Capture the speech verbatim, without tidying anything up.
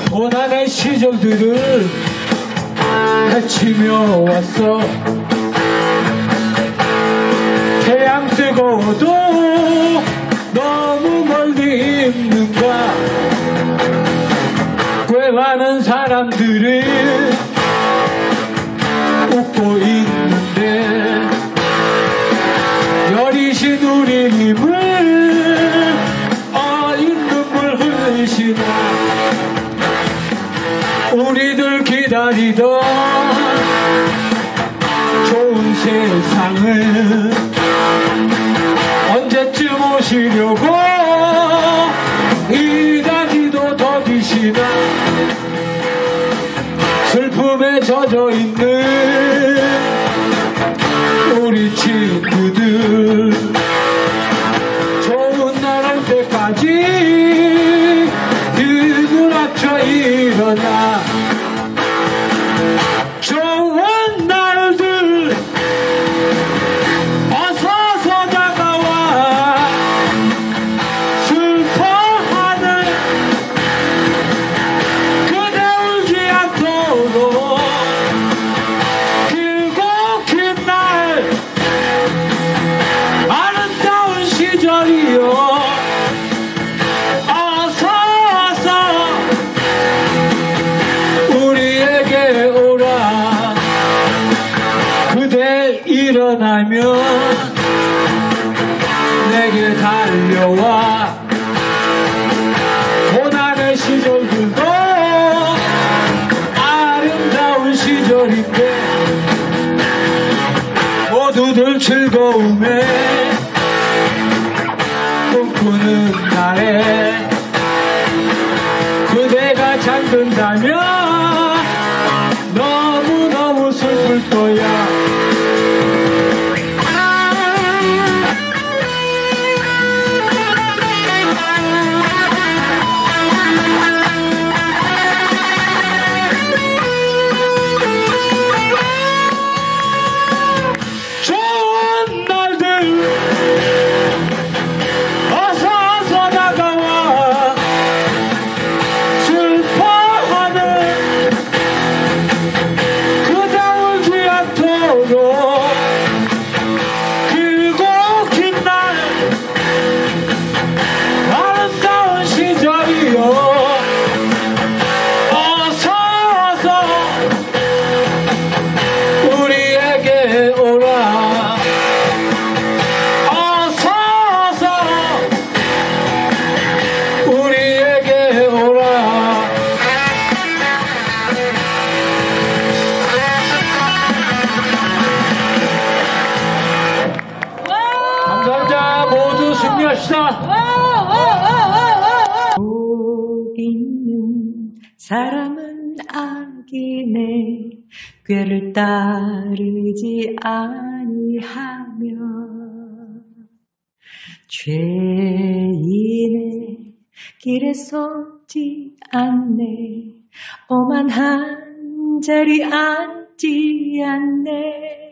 고난의 시절들을 헤치며 왔어. 태양 뜨거워도 너무 멀리 있는가. 꽤 많은 사람들이 웃고 있는데 여리신 우리님을 어인 눈물 흘리시나. 우리들 기다리던 좋은 세상을 언제쯤 오시려고 이다지도 더디시나. 슬픔에 젖어있는 우리 친구들 좋은 날 올 때까지 눈을 합쳐 일어나. 좋은 날들 어서 어서 다가와. 슬퍼하는 그대 울지 않도록 길고 긴 날 아름다운 시절이요. 어서 어서 우리에게 오라. 그대 일어나면 내게 달려와. 고난의 시절들도 아름다운 시절인데 모두들 즐거움에 꿈꾸는 날에 그대가 잠든다면 너무너무 슬플 거야. 좋은 날들 어서 어서 다가와. 슬퍼하는 그대 울지 않도록 길고 긴 날 아름다운 시절이요. 어서 어서 우리에게 오라. 어서 어서 우리에게 오라. 감사합니다. 모두 승리합시다. 복 있는 사람은 악이네. 꾀를 따르지 아니하며 죄인의 길에 솟지 않네. 오만한 자리 앉지 않네.